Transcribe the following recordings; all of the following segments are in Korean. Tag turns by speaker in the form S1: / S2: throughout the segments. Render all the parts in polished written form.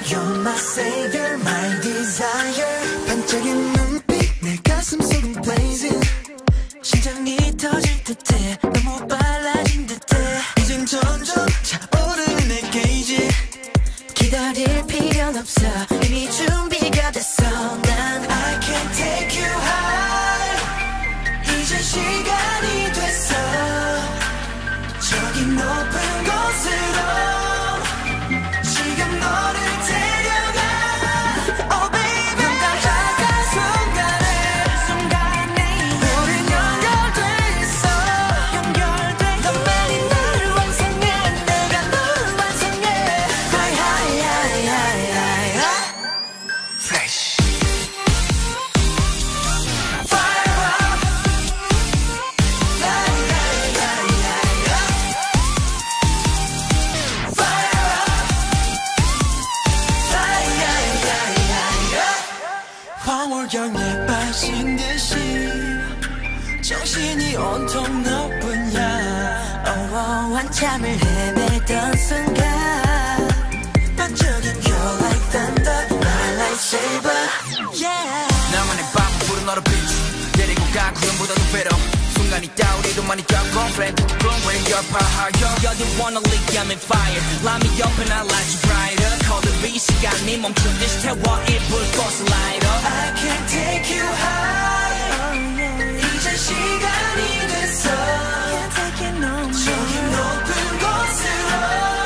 S1: You're my savior, my desire. 반짝이는 눈빛 내 가슴 속은 blazing. 심장이 터질 듯해 너무 빨라진 듯해. 이젠 점점 차오르는 내 게이지. 기다릴 필요는 없어 이미 준비가 됐어. 난 I can take you high. 이제 시간이 됐어. 저기 높은 곳으로 지금 너를 데려가. Oh baby. 눈 깜짝한 순간에 우린 연결돼 있어. 너만이 나를 완성해. 내가 너를 완성해. Fly high, high, high, high, high. Fresh. Fire up. Fly high, high, high, high. Fire up. Fly high, high, high, high. 황홀경에 빠진 듯이 정신이 온통 너뿐이야. 한참을 헤매던 순간 반짝인 You're like thunder, my lightsaber. Yeah.
S2: 나만의 밤은 부른 너를 비추 데리고 가 구름보다 높이로 순간 있다 우리도 많이 겪어 Flame to the gloom when you're higher. You're the one only I'm in fire. Light me up and I light you brighter. Cold the 시간이 멈춘 듯이 태워 이 불꽃을 light up.
S1: I can take you high. 이제 시간이 됐어. 저기 높은 곳으로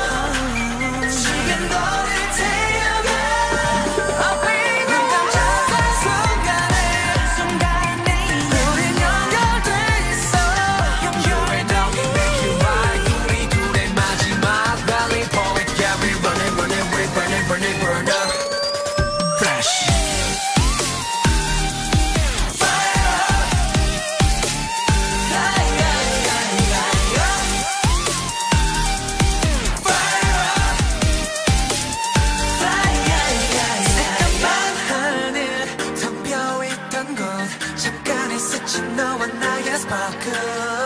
S1: 지금 너를 데려가. Oh baby. 눈 깜짝한 순간에 우린 연결돼 있어.
S2: You and I we make you right. 우리 둘의 마지막 rally point. Yeah we running running we burning burning burn up. Fresh.
S1: 잠깐의 스친 너와 나의 스파크.